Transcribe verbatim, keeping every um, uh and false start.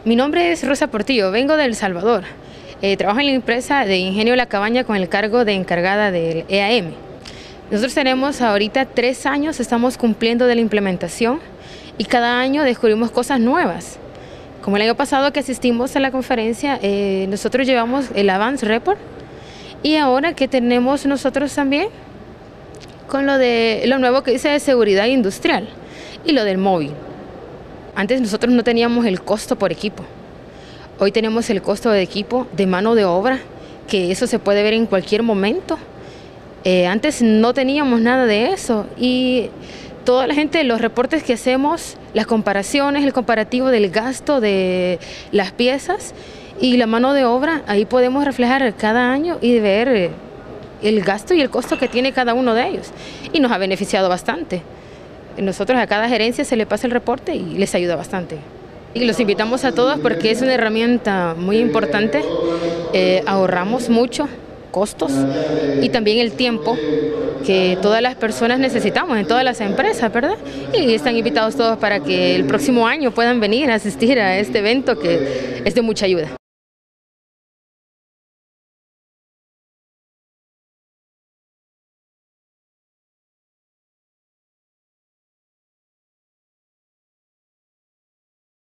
Mi nombre es Rosa Portillo, vengo de El Salvador. Eh, trabajo en la empresa de Ingenio La Cabaña con el cargo de encargada del E A M. Nosotros tenemos ahorita tres años, estamos cumpliendo de la implementación y cada año descubrimos cosas nuevas. Como el año pasado que asistimos a la conferencia, eh, nosotros llevamos el Advance Report y ahora que tenemos nosotros también con lo de lo nuevo que dice de seguridad industrial y lo del móvil. Antes nosotros no teníamos el costo por equipo. Hoy tenemos el costo de equipo, de mano de obra, que eso se puede ver en cualquier momento. Eh, antes no teníamos nada de eso y toda la gente, los reportes que hacemos, las comparaciones, el comparativo del gasto de las piezas y la mano de obra, ahí podemos reflejar cada año y ver el gasto y el costo que tiene cada uno de ellos. Y nos ha beneficiado bastante. Nosotros a cada gerencia se le pasa el reporte y les ayuda bastante. Y los invitamos a todos porque es una herramienta muy importante, eh, ahorramos mucho costos y también el tiempo que todas las personas necesitamos en todas las empresas, ¿verdad? Y están invitados todos para que el próximo año puedan venir a asistir a este evento que es de mucha ayuda.